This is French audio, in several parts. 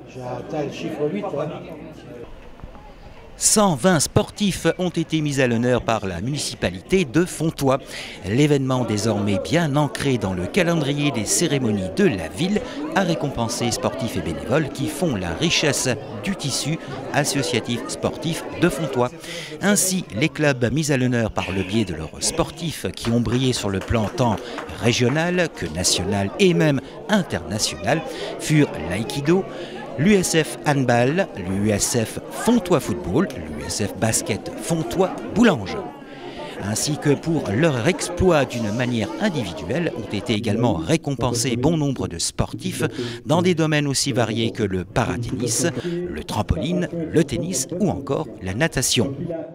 J'ai atteint le chiffre 8. Hein. 120 sportifs ont été mis à l'honneur par la municipalité de Fontoy. L'événement désormais bien ancré dans le calendrier des cérémonies de la ville a récompensé sportifs et bénévoles qui font la richesse du tissu associatif sportif de Fontoy. Ainsi, les clubs mis à l'honneur par le biais de leurs sportifs qui ont brillé sur le plan tant régional que national et même international furent l'aïkido, l'USF Handball, l'USF Fontoy Football, l'USF Basket Fontoy Boulange. Ainsi que pour leur exploit d'une manière individuelle, ont été également récompensés bon nombre de sportifs dans des domaines aussi variés que le paratennis, le trampoline, le tennis ou encore la natation.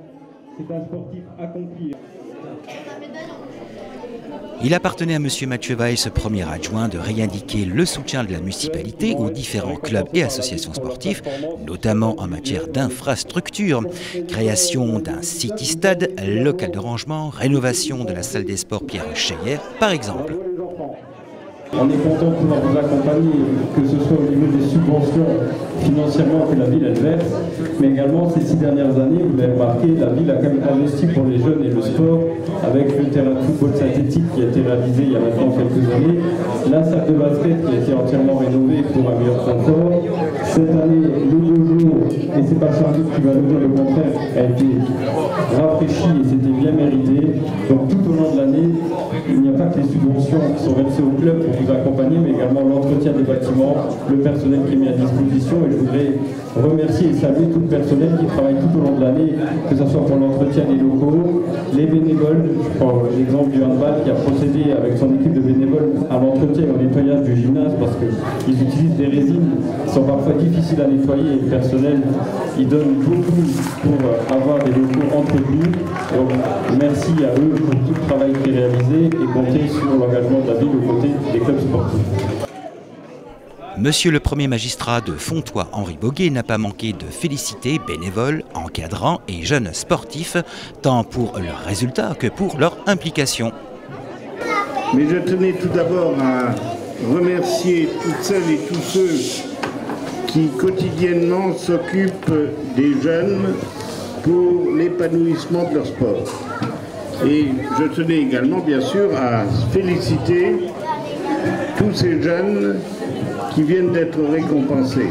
Il appartenait à M. Mathieu Weiss, premier adjoint, de réindiquer le soutien de la municipalité aux différents clubs et associations sportives, notamment en matière d'infrastructures, création d'un city-stade, local de rangement, rénovation de la salle des sports Pierre Cheyer, par exemple. On est content de pouvoir vous accompagner, que ce soit au niveau des subventions financièrement que la ville elle verse, mais également ces 6 dernières années, vous l'avez remarqué, la ville a quand même investi pour les jeunes et le sport, avec le terrain de football synthétique qui a été réalisé il y a maintenant quelques années, la salle de basket qui a été entièrement rénovée pour un meilleur confort. Cette année, le dojo, et c'est pas Charlie qui va nous dire le contraire, a été rafraîchi et c'était bien mérité. Donc tout au long de l'année, il n'y a pas que les subventions qui sont versées au club pour vous accompagner, mais également l'entretien des bâtiments, le personnel qui est mis à disposition. Et je voudrais remercier et saluer tout le personnel qui travaille tout au long de l'année, que ce soit pour l'entretien des locaux, les bénévoles. Je prends l'exemple du handball qui a procédé avec son équipe de bénévoles à l'entretien et au nettoyage du gymnase parce qu'ils utilisent des résines qui sont parfois difficiles à nettoyer et le personnel il donne beaucoup pour avoir des locaux entretenus. Donc merci à eux pour tout le travail qui est réalisé et compter sur l'engagement de la ville aux côtés des clubs sportifs. Monsieur le premier magistrat de Fontoy, Henri Boguet, n'a pas manqué de féliciter bénévoles, encadrants et jeunes sportifs, tant pour leurs résultats que pour leur implication. Mais je tenais tout d'abord à remercier toutes celles et tous ceux qui quotidiennement s'occupent des jeunes pour l'épanouissement de leur sport. Et je tenais également bien sûr à féliciter tous ces jeunes qui viennent d'être récompensés.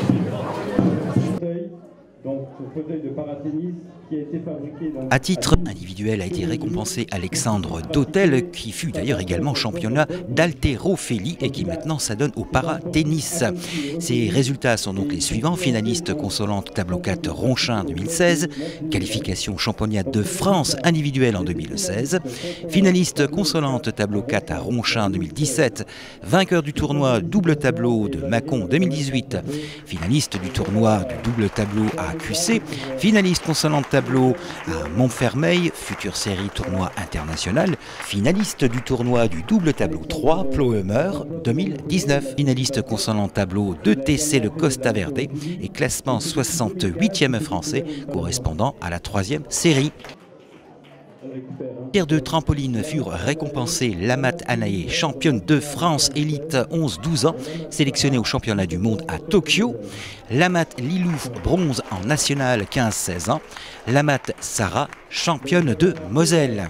À titre individuel a été récompensé Alexandre Dautel, qui fut d'ailleurs également championnat d'haltérophilie et qui maintenant s'adonne au para-tennis. Ses résultats sont donc les suivants: finaliste consolante tableau 4 Ronchin 2016, qualification championnat de France individuel en 2016, finaliste consolante tableau 4 à Ronchin 2017, vainqueur du tournoi double tableau de Mâcon 2018, finaliste du tournoi du double tableau à QC, finaliste consolante tableau à Montfermeil, future série tournoi international, finaliste du tournoi du double tableau 3 Ploemer 2019, finaliste consolante tableau de TC le Costa Verde et classement 68e français correspondant à la 3e série. Pierre de trampoline furent récompensés Lamat Anaé, championne de France élite 11-12 ans, sélectionnée au championnat du monde à Tokyo. Lamat Lilou, bronze en national 15-16 ans. Lamat Sarah, championne de Moselle.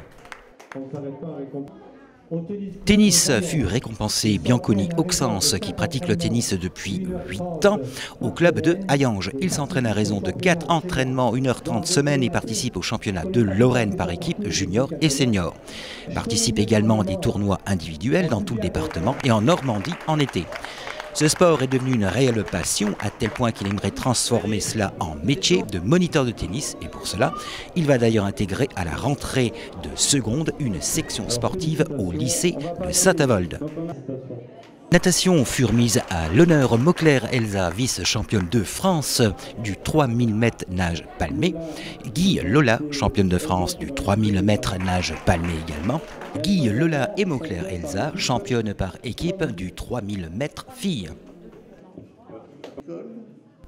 Tennis fut récompensé Bianconi Auxence qui pratique le tennis depuis 8 ans au club de Hayange. Il s'entraîne à raison de 4 entraînements 1h30 semaine et participe au championnat de Lorraine par équipe junior et senior. Participe également à des tournois individuels dans tout le département et en Normandie en été. Ce sport est devenu une réelle passion à tel point qu'il aimerait transformer cela en métier de moniteur de tennis et pour cela, il va d'ailleurs intégrer à la rentrée de seconde une section sportive au lycée de Saint-Avold. Natation furent mises à l'honneur Mauclair Elsa, vice-championne de France du 3000 m nage palmé, Guy Lola, championne de France du 3000 m nage palmé également, Guy Lola et Mauclair Elsa, championne par équipe du 3000 m filles.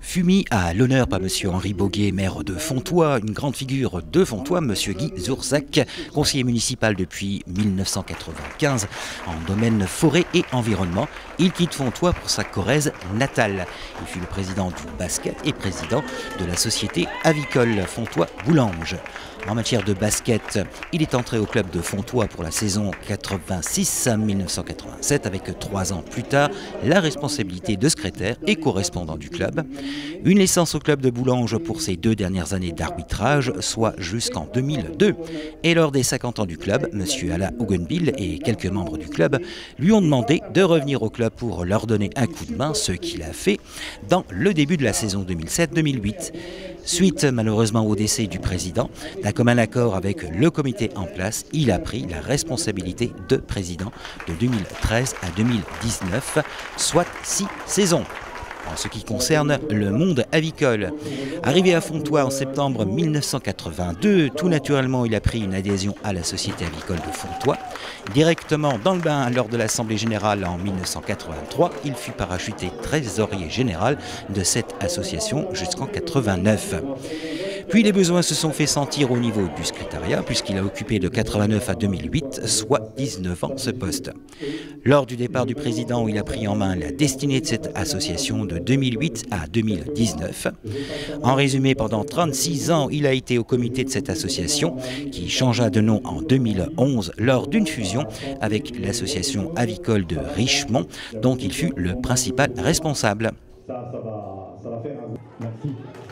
Fut mis à l'honneur par M. Henri Boguet, maire de Fontoy, une grande figure de Fontoy, M. Guy Zourzac, conseiller municipal depuis 1995 en domaine forêt et environnement. Il quitte Fontoy pour sa Corrèze natale. Il fut le président du basket et président de la société avicole Fontoy-Boulange. En matière de basket, il est entré au club de Fontoy pour la saison 86-1987 avec 3 ans plus tard la responsabilité de secrétaire et correspondant du club. Une licence au club de Boulange pour ses 2 dernières années d'arbitrage, soit jusqu'en 2002. Et lors des 50 ans du club, M. Alain Hougenbill et quelques membres du club lui ont demandé de revenir au club pour leur donner un coup de main, ce qu'il a fait dans le début de la saison 2007-2008. Suite malheureusement au décès du président, d'un commun accord avec le comité en place, il a pris la responsabilité de président de 2013 à 2019, soit 6 saisons. En ce qui concerne le monde avicole. Arrivé à Fontoy en septembre 1982, tout naturellement il a pris une adhésion à la Société avicole de Fontoy. Directement dans le bain lors de l'Assemblée générale en 1983, il fut parachuté trésorier général de cette association jusqu'en 1989. Puis les besoins se sont fait sentir au niveau du secrétariat puisqu'il a occupé de 89 à 2008, soit 19 ans ce poste. Lors du départ du président, il a pris en main la destinée de cette association de 2008 à 2019. En résumé, pendant 36 ans, il a été au comité de cette association qui changea de nom en 2011 lors d'une fusion avec l'association avicole de Richemont, dont il fut le principal responsable. Ça va faire un... Merci.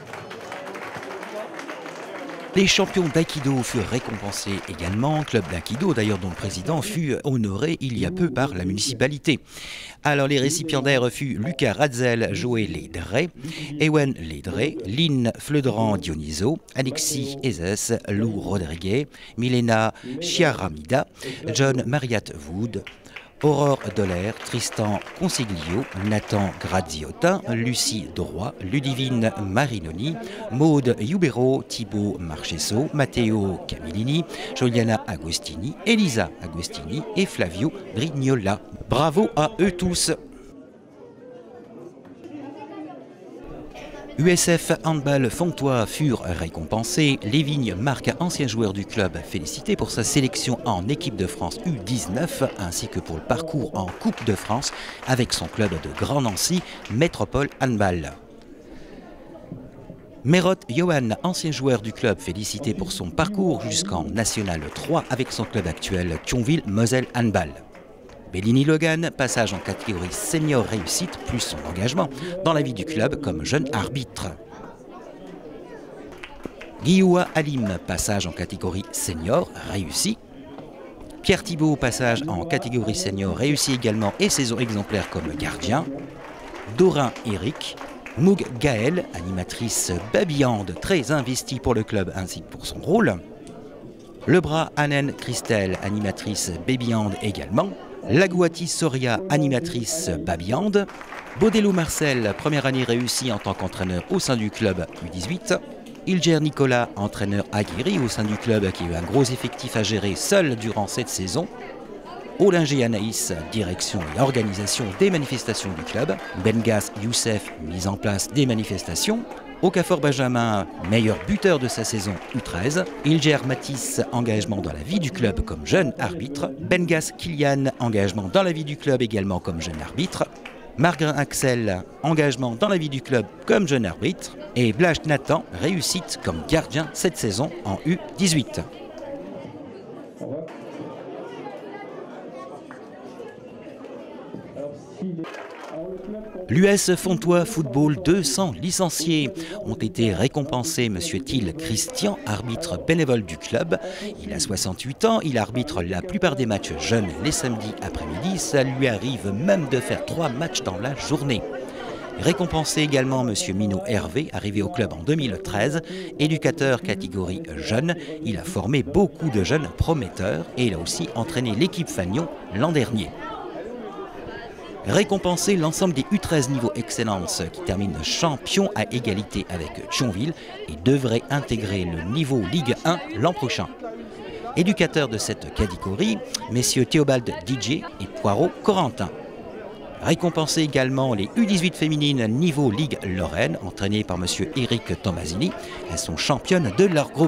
Les champions d'aïkido furent récompensés également. Club d'aïkido, d'ailleurs, dont le président fut honoré il y a peu par la municipalité. Alors, les récipiendaires furent Lucas Radzel, Joël Lédré, Ewen Lédré, Lynn Fleudran Dioniso, Alexis Ezes, Lou Rodriguez, Milena Chiaramida, John Mariat Wood, Aurore Doller, Tristan Consiglio, Nathan Graziotta, Lucie Droit, Ludivine Marinoni, Maude Iubero, Thibaut Marchesso, Matteo Camillini, Giuliana Agostini, Elisa Agostini et Flavio Brignola. Bravo à eux tous! USF Handball Fontoy furent récompensés. Lévigne Marc, ancien joueur du club, félicité pour sa sélection en équipe de France U19 ainsi que pour le parcours en Coupe de France avec son club de Grand Nancy, Métropole Handball. Merot Johan, ancien joueur du club, félicité pour son parcours jusqu'en National 3 avec son club actuel, Thionville-Moselle Handball. Bellini Logan, passage en catégorie senior réussite, plus son engagement dans la vie du club comme jeune arbitre. Guyoua Halim, passage en catégorie senior réussi. Pierre Thibault, passage en catégorie senior réussi également et saison exemplaire comme gardien. Dorin Eric. Moug Gaël, animatrice babillante, très investie pour le club ainsi que pour son rôle. Lebras Anen Christelle, animatrice babillante également. Lagouati Soria, animatrice babillande. Baudelot Marcel, première année réussie en tant qu'entraîneur au sein du club U18. Ilger Nicolas, entraîneur aguerri au sein du club qui a eu un gros effectif à gérer seul durant cette saison. Olinger Anaïs, direction et organisation des manifestations du club. Bengas Youssef, mise en place des manifestations. Okafor Benjamin, meilleur buteur de sa saison U13. Ilger Matisse, engagement dans la vie du club comme jeune arbitre. Bengas Kylian, engagement dans la vie du club également comme jeune arbitre. Margrin Axel, engagement dans la vie du club comme jeune arbitre. Et Blache Nathan, réussite comme gardien cette saison en U18. L'US Fontoy Football, 200 licenciés ont été récompensés. Monsieur Thiel Christian, arbitre bénévole du club. Il a 68 ans, il arbitre la plupart des matchs jeunes les samedis après-midi. Ça lui arrive même de faire 3 matchs dans la journée. Récompensé également Monsieur Minot Hervé, arrivé au club en 2013, éducateur catégorie jeune. Il a formé beaucoup de jeunes prometteurs et il a aussi entraîné l'équipe Fagnon l'an dernier. Récompenser l'ensemble des U13 niveau excellence qui terminent champion à égalité avec Thionville et devrait intégrer le niveau Ligue 1 l'an prochain. Éducateurs de cette catégorie, messieurs Théobald DJ et Poirot Corentin. Récompensé également les U18 féminines niveau Ligue Lorraine, entraînées par M. Eric Tomasini. Elles sont championnes de leur groupe.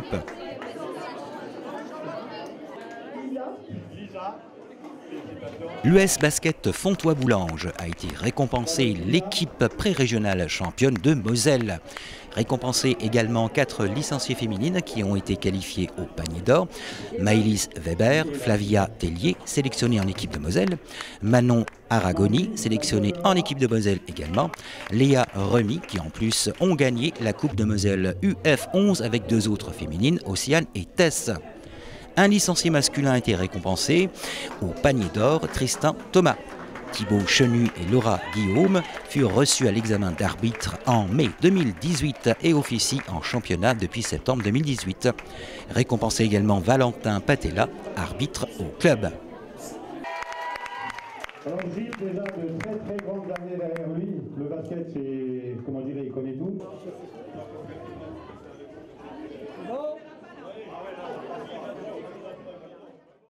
L'US Basket Fontoy-Boulange a été récompensé l'équipe pré-régionale championne de Moselle. Récompensé également 4 licenciées féminines qui ont été qualifiées au panier d'or. Maëlys Weber, Flavia Tellier, sélectionnée en équipe de Moselle. Manon Aragoni, sélectionnée en équipe de Moselle également. Léa Remy, qui en plus ont gagné la Coupe de Moselle UF11 avec 2 autres féminines, Océane et Tess. Un licencié masculin a été récompensé. Au panier d'or, Tristan Thomas. Thibaut Chenu et Laura Guillaume furent reçus à l'examen d'arbitre en mai 2018 et officient en championnat depuis septembre 2018. Récompensé également Valentin Patella, arbitre au club. Alors Gilles, déjà de très grandes années derrière lui, le basket, c'est, comment dire, il connaît tout.